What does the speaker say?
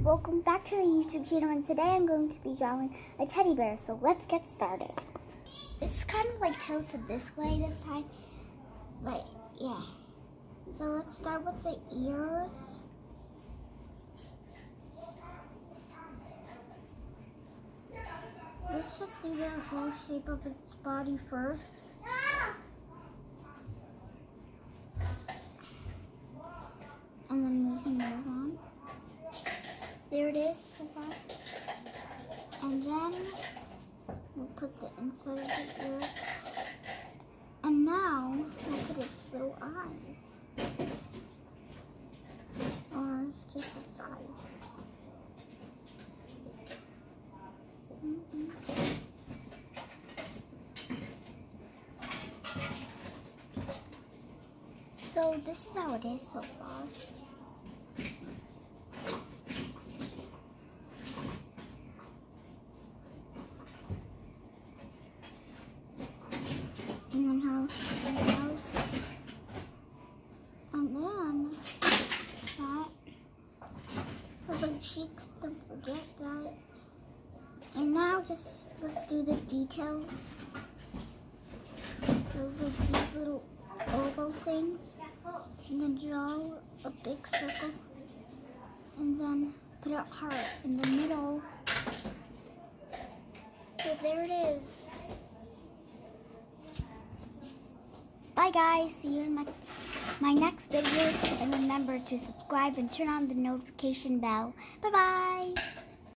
welcome back to my YouTube channel, and today I'm going to be drawing a teddy bear, so let's get started. It's kind of like tilted this way this time, but yeah. So let's start with the ears. Let's just do the whole shape of its body first. And then we can move on. There it is so far. And then we'll put the inside of the ear. And now look at its little eyes. Or just its eyes. So this is how it is so far. And then how it goes. And then that for the cheeks, don't forget that. And now just let's do the details. So these little oval things. And then draw a big circle. And then put a heart in the middle. So there it is. Bye guys, see you in my next video, and remember to subscribe and turn on the notification bell. Bye bye.